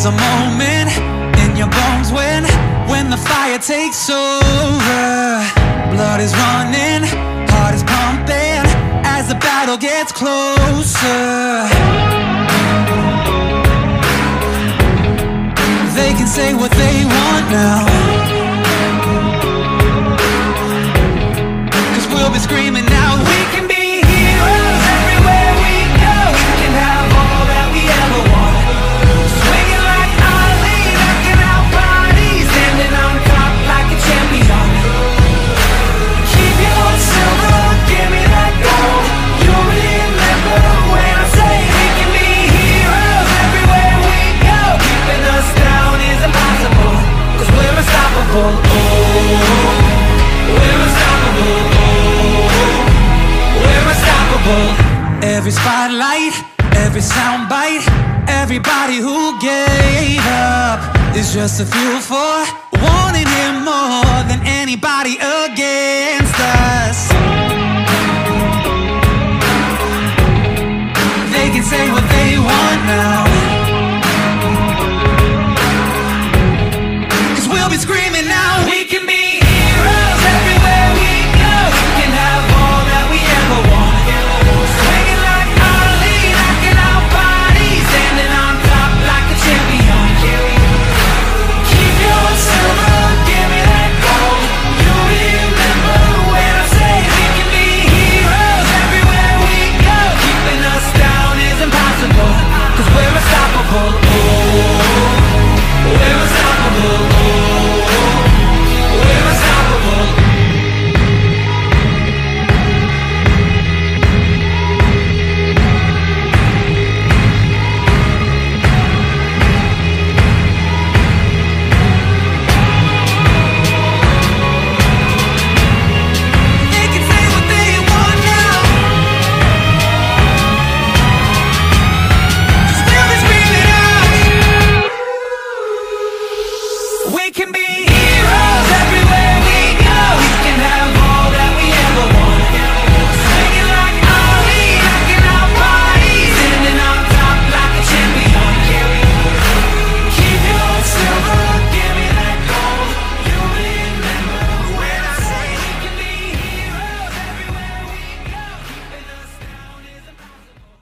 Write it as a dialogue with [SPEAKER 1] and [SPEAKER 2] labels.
[SPEAKER 1] a moment in your bones when the fire takes over. Blood is running, heart is pumping as the battle gets closer. They can say what they want now, 'cause we'll be screaming out, we can be heroes everywhere we go. We can have all that we ever want. Swinging like Ali, knocking out bodies, standing on top like a champion. Keep your silver, give me that gold. You'll remember when I say we can be heroes everywhere we go. Keeping us down is impossible, 'cause we're unstoppable. Oh, we're unstoppable. We're unstoppable. Every spotlight, every soundbite, everybody who gave up is just a fuel for wanting him more than anybody